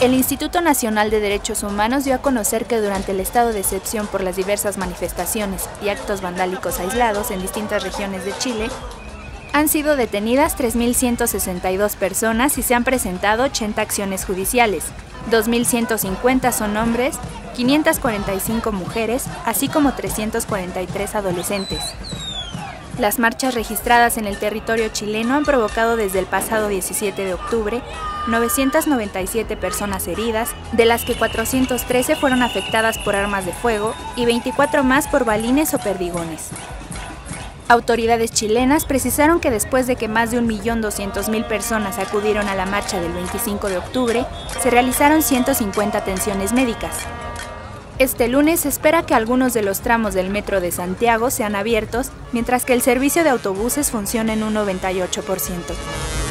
El Instituto Nacional de Derechos Humanos dio a conocer que durante el estado de excepción por las diversas manifestaciones y actos vandálicos aislados en distintas regiones de Chile, han sido detenidas 3.162 personas y se han presentado 80 acciones judiciales. 2.150 son hombres, 545 mujeres, así como 343 adolescentes. Las marchas registradas en el territorio chileno han provocado desde el pasado 17 de octubre 997 personas heridas, de las que 413 fueron afectadas por armas de fuego y 24 más por balines o perdigones. Autoridades chilenas precisaron que después de que más de 1.200.000 personas acudieron a la marcha del 25 de octubre, se realizaron 150 atenciones médicas. Este lunes se espera que algunos de los tramos del Metro de Santiago sean abiertos, mientras que el servicio de autobuses funciona en un 98%.